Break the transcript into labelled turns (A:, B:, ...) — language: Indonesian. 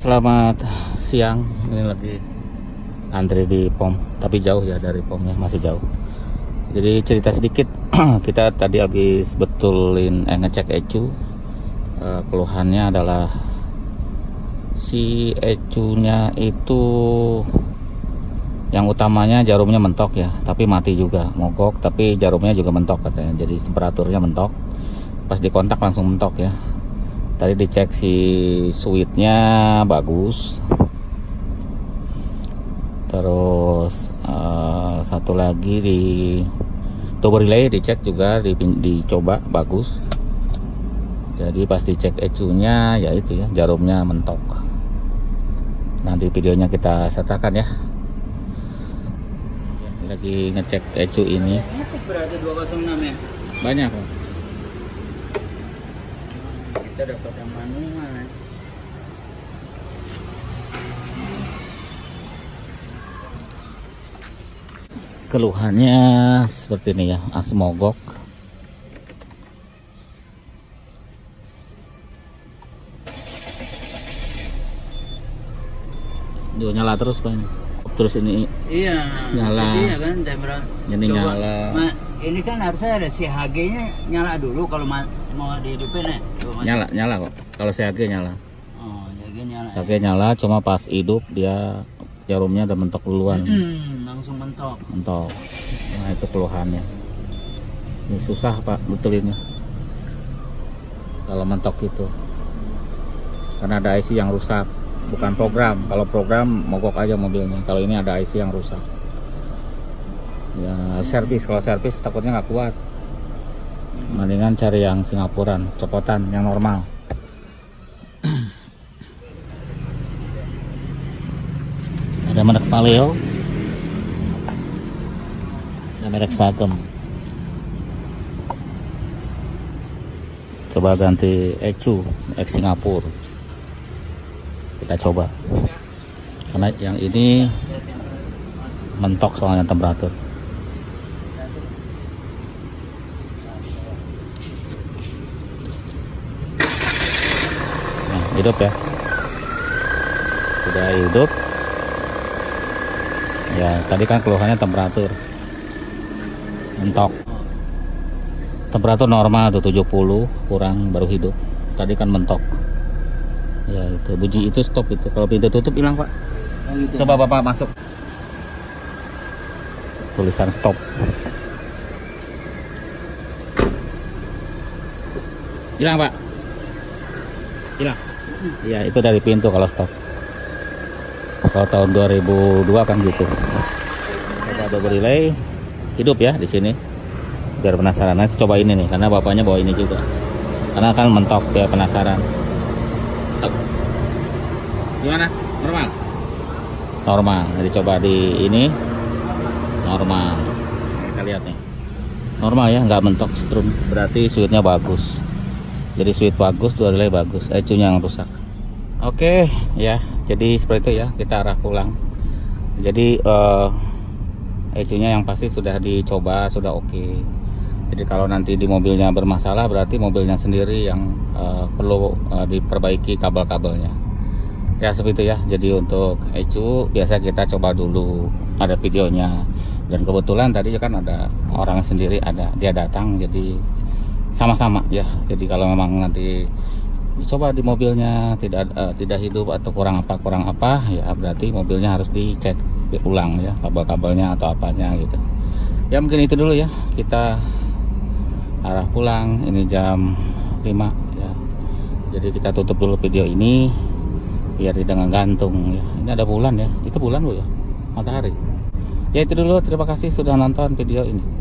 A: Selamat siang, ini lagi antri di pom, tapi jauh ya dari pomnya, masih jauh. Jadi cerita sedikit, kita tadi habis betulin ngecek ecu. Keluhannya adalah si ecunya itu yang utamanya jarumnya mentok ya, tapi mati juga, mogok, tapi jarumnya juga mentok katanya. Jadi temperaturnya mentok, pas dikontak langsung mentok ya. Tadi dicek si switchnya bagus, terus satu lagi di double relay dicek juga, dicoba bagus. Jadi pas dicek ecunya ya itu ya, jarumnya mentok. Nanti videonya kita sertakan ya. Lagi ngecek ecu ini.
B: Berarti 206 ya?
A: Banyak kok.
B: Kita dapat yang manual ya.
A: Keluhannya seperti ini ya, as mogok. Dia nyala terus Pak. Terus ini
B: Iya,
A: nyala.
B: iya kan temperatur.
A: Ini nyala.
B: Ini kan harusnya ada CHG-nya nyala dulu kalau mau dihidupin ya.
A: Nyala kok. Kalau CHG nyala.
B: Oh, CHG nyala.
A: CHG nyala, cuma pas hidup dia jarumnya udah mentok duluan.
B: Langsung mentok.
A: Mentok. Nah, itu keluhannya. Ini susah Pak betulinnya. Kalau mentok itu. Karena ada IC yang rusak. Bukan program. Kalau program mogok aja mobilnya. Kalau ini ada IC yang rusak. Ya servis. Kalau servis takutnya nggak kuat. Mendingan cari yang Singapuran, copotan, yang normal. Ada merek Paleo, ada merek Sagem. Coba ganti ecu, ex Singapura. Kita coba, karena yang ini mentok soalnya temperatur. Nah, hidup ya, sudah hidup ya. Tadi kan keluhannya temperatur mentok, temperatur normal tuh 70 kurang baru hidup. Tadi kan mentok ya, itu bunyi itu stop itu. Kalau pintu tutup hilang Pak.
B: Oh, gitu.
A: Coba Bapak masuk, tulisan stop. Hilang Pak, hilang ya, itu dari pintu kalau stop. Kalau tahun 2002 kan gitu. Coba double relay hidup ya di sini, biar penasaran. Nanti coba ini nih, karena bapaknya bawa ini juga, karena kan mentok ya, penasaran. Gimana? Normal? Normal. Jadi coba di ini normal. Kita lihat nih. Normal ya, nggak mentok strum. Berarti switchnya bagus. Jadi switch bagus, dua relay bagus. Ecunya yang rusak. Oke, ya. Jadi seperti itu ya. Kita arah pulang. Jadi ecunya yang pasti sudah dicoba, sudah oke. Jadi kalau nanti di mobilnya bermasalah, berarti mobilnya sendiri yang perlu diperbaiki kabel-kabelnya. Ya seperti itu ya. Jadi untuk ecu biasa kita coba dulu, ada videonya. Dan kebetulan tadi kan ada orang sendiri, ada dia datang, jadi sama-sama ya. Jadi kalau memang nanti dicoba di mobilnya tidak hidup atau kurang apa ya, berarti mobilnya harus dicek ulang ya, kabel-kabelnya atau apanya gitu. Ya mungkin itu dulu ya. Kita arah pulang, ini jam 5 ya. Jadi kita tutup dulu video ini biar tidak ngegantung ya. Ini ada bulan ya, itu bulan Bu ya, matahari ya. Itu dulu, terima kasih sudah nonton video ini.